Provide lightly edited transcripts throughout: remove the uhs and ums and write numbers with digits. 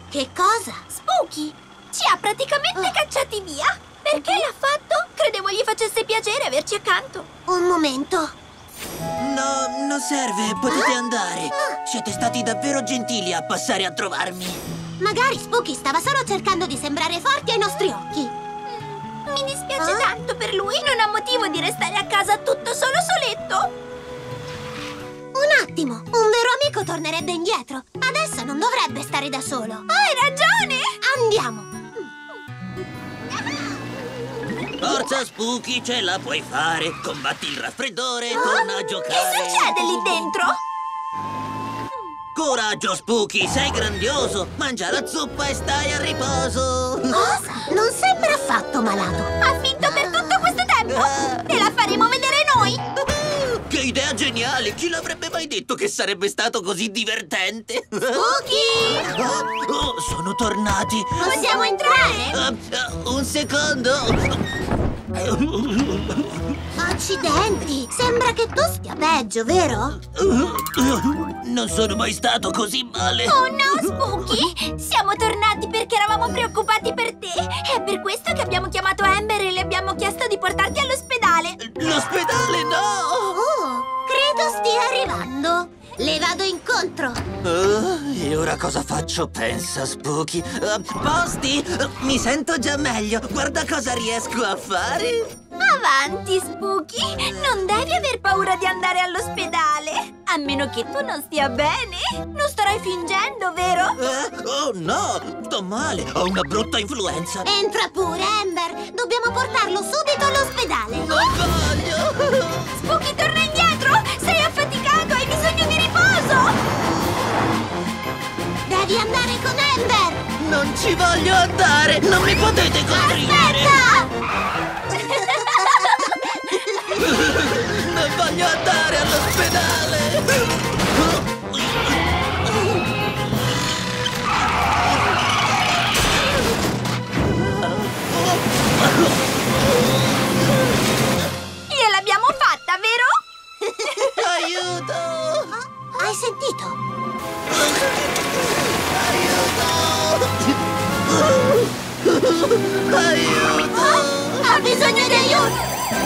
Che cosa? Spooky ci ha praticamente cacciati via. Perché l'ha fatto? Credevo gli facesse piacere averci accanto. Un momento. No, non serve, potete andare. Siete stati davvero gentili a passare a trovarmi. Magari Spooky stava solo cercando di sembrare forte ai nostri occhi. Mi dispiace tanto per lui. Non ha motivo di restare a casa tutto soletto. Un attimo, un vero amico tornerebbe indietro. Adesso non dovrebbe stare da solo. Hai ragione! Andiamo. Forza Spooky, ce la puoi fare. Combatti il raffreddore, torna a giocare. Che succede lì dentro? Coraggio Spooky, sei grandioso. Mangia la zuppa e stai a riposo. Cosa? Non sembra affatto malato. Ha finto per tutto questo tempo? E la faremo vedere noi? Che idea geniale! Chi l'avrebbe mai detto che sarebbe stato così divertente? Spooky! Oh, sono tornati! Possiamo entrare? Un secondo! Accidenti! Sembra che tu stia peggio, vero? Non sono mai stato così male! Oh no, Spooky! Siamo tornati perché eravamo preoccupati per te. È per questo che abbiamo chiamato Amber e le abbiamo chiesto di portarti all'ospedale. L'ospedale no! Oh, credo stia arrivando. Le vado incontro. E ora cosa faccio? Pensa, Spooky. Posti? Mi sento già meglio. Guarda cosa riesco a fare. Avanti, Spooky! Non devi aver paura di andare all'ospedale. A meno che tu non stia bene. Non starai fingendo, vero? Oh no! Sto male. Ho una brutta influenza. Entra pure, Amber. Dobbiamo portarlo subito all'ospedale. Non voglio! Spooky, torna indietro! Sei affaticato, hai bisogno di riposo! Devi andare con Amber. Non ci voglio andare! Non mi potete costringere! Aspetta! Non voglio andare all'ospedale! Gliel'abbiamo fatta, vero? Aiuto! Hai sentito? Aiuto! Aiuto! Ha bisogno di aiuto!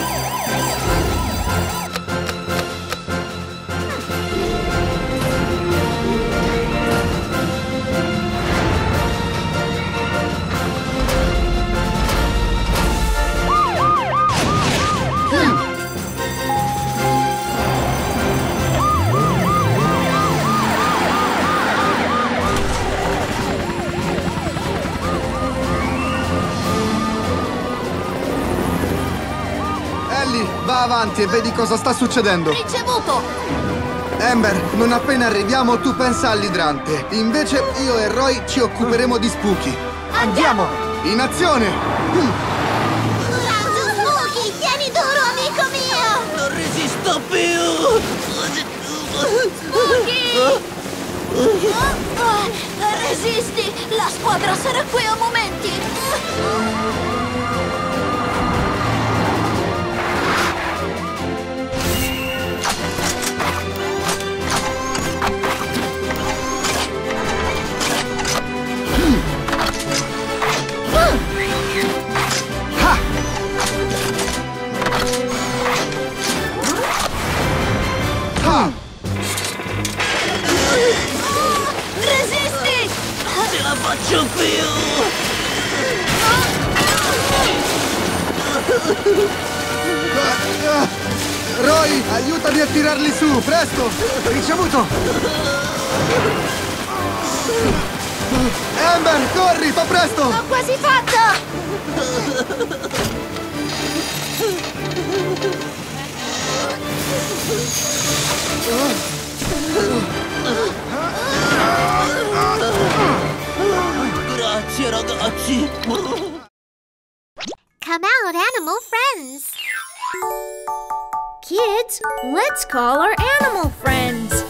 Va avanti e vedi cosa sta succedendo. Ricevuto! Amber, non appena arriviamo tu pensa all'idrante. Invece io e Roy ci occuperemo di Spooky. Andiamo! In azione! Coraggio, Spooky! Tieni duro, amico mio! Non resisto più! Spooky! Resisti! La squadra sarà qui a momenti! Resisti! Ce la faccio più! Roy, aiutami a tirarli su, presto! Ricevuto! Amber, corri, fa presto! L'ho quasi fatto! Grazie, ragazzi! Come out, animal friends! Kids, let's call our animal friends.